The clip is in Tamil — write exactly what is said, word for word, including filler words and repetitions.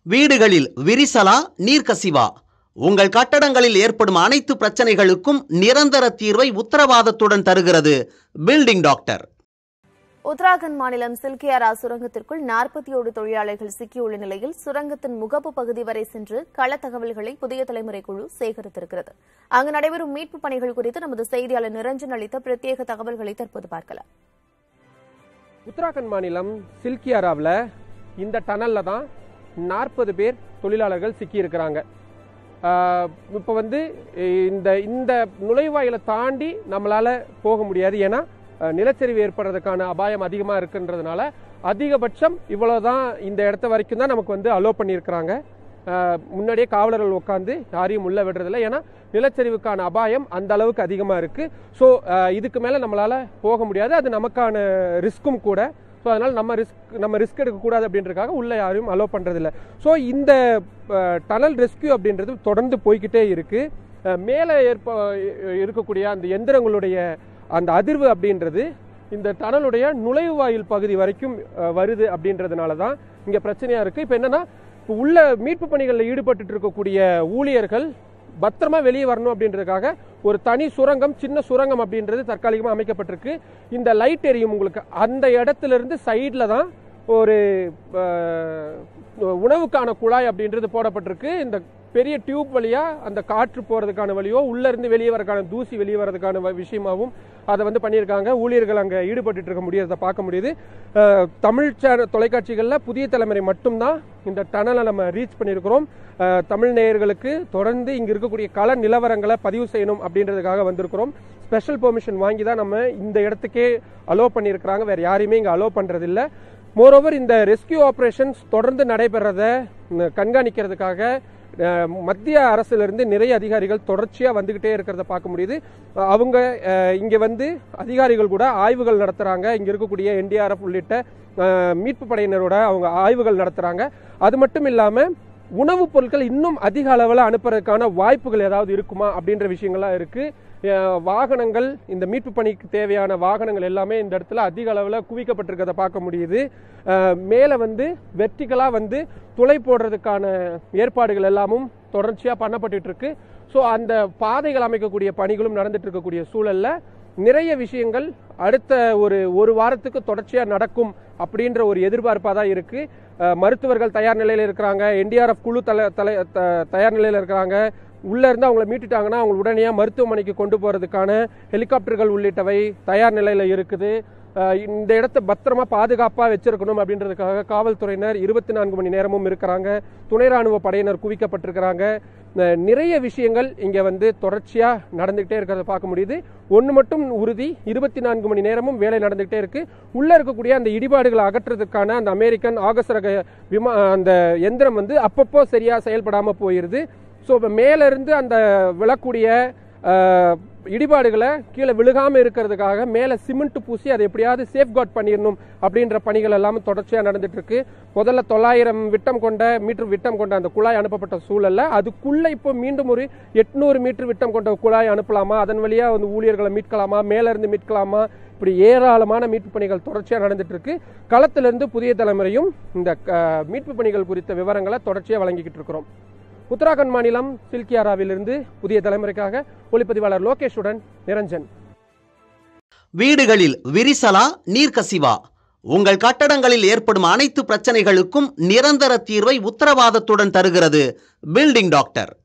வீடுகளில் விரிசலா நீர்க்கசிவா? உங்கள் கட்டடங்களில் ஏற்படும் அனைத்து பிரச்சனைகளுக்கும் நிரந்தர தீர்வை உத்தரவாதத்துடன் தருகிறது பில்டிங் டாக்டர். உத்தராகண்ட் மாநிலம் சில்கியாரா சுரங்கத்திற்குள் நாற்பத்தி ஏழு தொழிலாளர்கள் சிக்கியுள்ள நிலையில் சுரங்கத்தின் முகப்பு பகுதி வரை சென்று கள தகவல்களை புதிய தலைமுறை குழு சேகரித்திருக்கிறது. அங்கு நடைபெறும் மீட்பு பணிகள் குறித்து நமது செய்தியாளர் நிரஞ்சன் அளித்த பிரத்யேக தகவல்களை தற்போது பார்க்கலாம். உத்தராகண்ட் மாநிலம் சில்கியாராவில் இந்த டனல்ல தான் நாற்பது பேர் தொழிலாளர்கள் சிக்கியிருக்கிறாங்க. இப்போ வந்து இந்த இந்த நுழைவாயிலை தாண்டி நம்மளால போக முடியாது. ஏன்னா நிலச்சரிவு ஏற்படுறதுக்கான அபாயம் அதிகமாக இருக்குன்றதுனால அதிகபட்சம் இவ்வளோதான், இந்த இடத்த வரைக்கும் தான் நமக்கு வந்து அலோ பண்ணியிருக்கிறாங்க. முன்னாடியே காவலர்கள் உட்காந்து யாரையும் உள்ள விடுறதில்லை. ஏன்னா நிலச்சரிவுக்கான அபாயம் அந்த அளவுக்கு அதிகமாக இருக்குது. ஸோ இதுக்கு மேலே நம்மளால் போக முடியாது, அது நமக்கான ரிஸ்க்கும் கூட. ஸோ அதனால் நம்ம ரிஸ்க் நம்ம ரிஸ்க் எடுக்கக்கூடாது அப்படின்றதுக்காக உள்ளே யாரையும் அலோ பண்ணுறதில்ல. ஸோ இந்த டனல் ரெஸ்கியூ அப்படின்றது தொடர்ந்து போய்கிட்டே இருக்குது. மேலே ஏற்ப இருக்கக்கூடிய அந்த எந்திரங்களுடைய அந்த அதிர்வு அப்படின்றது இந்த டனலுடைய நுழைவாயில் பகுதி வரைக்கும் வருது. அப்படின்றதுனால தான் இங்கே பிரச்சனையாக இருக்குது. இப்போ என்னென்னா, இப்போ உள்ள மீட்பு பணிகளில் ஈடுபட்டு இருக்கக்கூடிய ஊழியர்கள் பத்திரமா வெளியே வரணும் அப்படின்றதுக்காக ஒரு தனி சுரங்கம், சின்ன சுரங்கம் அப்படின்றது தற்காலிகமாக அமைக்கப்பட்டிருக்கு. இந்த லைட் எரியும் உங்களுக்கு அந்த இடத்துல இருந்து சைடில் தான் ஒரு உணவுக்கான குழாய் அப்படின்றது போடப்பட்டிருக்கு. இந்த பெரிய டியூப் வழியா அந்த காற்று போறதுக்கான வழியோ உள்ள இருந்து வெளியே வரதுக்கான தூசி வெளியே வரதுக்கான விஷயமாகவும் அதை வந்து பண்ணியிருக்காங்க. ஊழியர்கள் அங்கே ஈடுபட்டு இருக்க முடியாத பார்க்க முடியுது. தமிழ் சேனல் தொலைக்காட்சிகளில் புதிய தலைமுறை மட்டும்தான் இந்த டனலை நம்ம ரீச் பண்ணியிருக்கிறோம். தமிழ் நேயர்களுக்கு தொடர்ந்து இங்கே இருக்கக்கூடிய கள நிலவரங்களை பதிவு செய்யணும் அப்படின்றதுக்காக வந்திருக்கிறோம். ஸ்பெஷல் பெர்மிஷன் வாங்கி தான் நம்ம இந்த இடத்துக்கே அலோ பண்ணியிருக்கிறாங்க. வேறு யாரையுமே இங்கே அலோ பண்ணுறதில்ல. மோரோவர் இந்த ரெஸ்கியூ ஆப்ரேஷன்ஸ் தொடர்ந்து நடைபெறதை கண்காணிக்கிறதுக்காக மத்திய அரசிலிருந்து நிறைய அதிகாரிகள் தொடர்ச்சியாக வந்துகிட்டே இருக்கிறத பார்க்க முடியுது. அவங்க இங்கே வந்து அதிகாரிகள் கூட ஆய்வுகள் நடத்துகிறாங்க. இங்கே இருக்கக்கூடிய என்டிஆர்எஃப் உள்ளிட்ட மீட்பு படையினரோட அவங்க ஆய்வுகள் நடத்துகிறாங்க. அது மட்டும் இல்லாமல் உணவுப் பொருட்கள் இன்னும் அதிக அளவில் அனுப்புறதுக்கான வாய்ப்புகள் ஏதாவது இருக்குமா அப்படின்ற விஷயங்கள்லாம் இருக்குது. வாகனங்கள், இந்த மீட்பு பணிக்கு தேவையான வாகனங்கள் எல்லாமே இந்த இடத்துல அதிக அளவில் குவிக்கப்பட்டிருக்கிறத பார்க்க முடியுது. மேலே வந்து வெர்டிகலாக வந்து துளை போடுறதுக்கான ஏற்பாடுகள் எல்லாமும் தொடர்ச்சியாக பண்ணப்பட்டு இருக்கு. ஸோ அந்த பாதைகள் அமைக்கக்கூடிய பணிகளும் நடந்துட்டு இருக்கக்கூடிய சூழல்ல நிறைய விஷயங்கள் அடுத்த ஒரு ஒரு வாரத்துக்கு தொடர்ச்சியாக நடக்கும் அப்படின்ற ஒரு எதிர்பார்ப்பாக தான் இருக்கு. மருத்துவர்கள் தயார் நிலையில் இருக்கிறாங்க. என்டிஆர்எஃப் குழு தலை தலை தயார் நிலையில் இருக்கிறாங்க. உள்ளே இருந்து அவங்களை மீட்டுட்டாங்கன்னா அவங்க உடனடியாக மருத்துவமனைக்கு கொண்டு போகிறதுக்கான ஹெலிகாப்டர்கள் உள்ளிட்டவை தயார் நிலையில் இருக்குது. இந்த இடத்த பத்திரமா பாதுகாப்பாக வச்சிருக்கணும் அப்படின்றதுக்காக காவல்துறையினர் இருபத்தி நான்கு மணி நேரமும் இருக்கிறாங்க. துணை ராணுவ படையினர் குவிக்கப்பட்டிருக்கிறாங்க. நிறைய விஷயங்கள் இங்கே வந்து தொடர்ச்சியாக நடந்துகிட்டே இருக்கிறத பார்க்க முடியுது. ஒன்று மட்டும் உறுதி, இருபத்தி நான்கு மணி நேரமும் வேலை நடந்துகிட்டே இருக்கு. உள்ளே இருக்கக்கூடிய அந்த இடிபாடுகளை அகற்றுறதுக்கான அந்த அமெரிக்கன் ஆகஸ்ட் ரக விமா அந்த எந்திரம் வந்து அப்பப்போ சரியாக செயல்படாமல் போயிடுது. ஸோ இப்போ மேலேருந்து அந்த விழக்கூடிய இடிபாடுகளை கீழே விழுகாமல் இருக்கிறதுக்காக மேலே சிமெண்ட் பூசி அதை எப்படியாவது சேஃப்கார்ட் பண்ணிடணும் அப்படின்ற பணிகள் எல்லாம் தொடர்ச்சியாக நடந்துட்டு இருக்கு. முதல்ல தொள்ளாயிரம் விட்டம் கொண்ட மீட்டர் விட்டம் கொண்ட அந்த குழாய் அனுப்பப்பட்ட சூழல்ல அதுக்குள்ள இப்போ மீண்டும் ஒரு எட்நூறு மீட்டர் விட்டம் கொண்ட குழாய் அனுப்பலாமா, அதன் வழியா வந்து ஊழியர்களை மீட்கலாமா, மேல இருந்து மீட்கலாமா, இப்படி ஏராளமான மீட்பு பணிகள் தொடர்ச்சியாக நடந்துட்டு இருக்கு. களத்திலிருந்து புதிய தலைமுறையும் இந்த மீட்பு பணிகள் குறித்த விவரங்களை தொடர்ச்சியாக வழங்கிக்கிட்டு இருக்கிறோம். உத்தராகண்ட் மாநிலம் சில்கியாராவிலிருந்து புதிய தலைமுறைக்காக ஒளிப்பதிவாளர் லோகேஷுடன் நிரஞ்சன். வீடுகளில் விரிசலா நீர்க்கசிவா? உங்கள் கட்டடங்களில் ஏற்படும் அனைத்து பிரச்சனைகளுக்கும் நிரந்தர தீர்வை உத்தரவாதத்துடன் தருகிறது பில்டிங் டாக்டர்.